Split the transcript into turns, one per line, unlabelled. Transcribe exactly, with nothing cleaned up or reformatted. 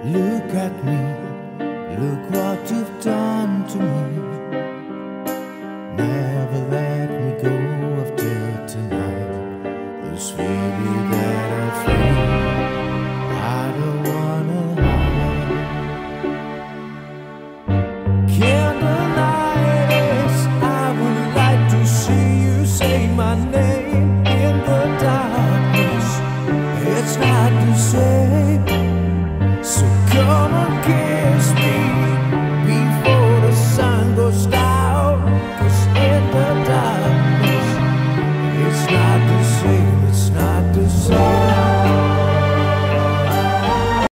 Look at me, look what you've done to me. Never let